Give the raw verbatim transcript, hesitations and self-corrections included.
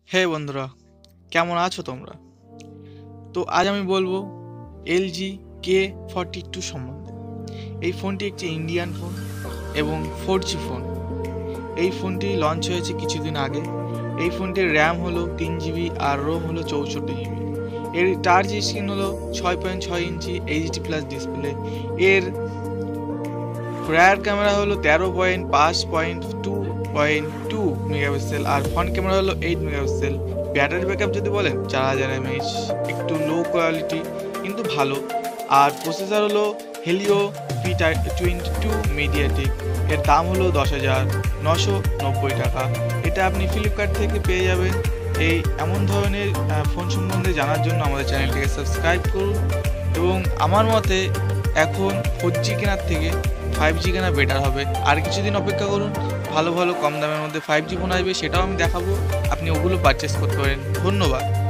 হে বন্ধুরা, কেমন আছো তোমরা? তো আজ আমি বলবো এলজি কে ফর্টি টু সম্বন্ধে। এই ফোনটি একটি ইন্ডিয়ান ফোন এবং ফোর জি ফোন। এই ফোনটি লঞ্চ হয়েছে কিছুদিন আগে। এই ফোনটির র্যাম হলো তিন জিবি আর রোম হলো চৌষট্টি জিবি। এর টাচ স্ক্রিন হলো ছয় পয়েন্ট ছয় ইঞ্চি এইচডি প্লাস ডিসপ্লে। এর রিয়ার ক্যামেরা হলো তেরো পয়েন্ট পাঁচ point two point two megapixel আর ফ্রন্ট ক্যামেরা হলো এইট মেগাপিক্সেল। ব্যাটারি ব্যাকআপ যদি বলেন চার হাজার এমএইচ, একটু লো কোয়ালিটি কিন্তু ভালো। আর প্রসেসর হলো Helio P twenty two MediaTek. এর দাম হলো দশ হাজার নশো নব্বই টাকা। এটা আপনি ফ্লিপকার্ট থেকে পেয়ে যাবেন। এই এমন ধরনের ফোন সম্বন্ধে জানার জন্য আমাদের চ্যানেলটিকে সাবস্ক্রাইব করুন। এবং আমার মতে এখন ফোর জি কেনার থেকে ফাইভ জি কেনা বেটার হবে। আর কিছুদিন অপেক্ষা করুন, ভালো ভালো কম দামের মধ্যে ফাইভ জি ফোন আসবে, সেটাও আমি দেখাবো। আপনি ওগুলো পারচেস করতে পারেন। ধন্যবাদ।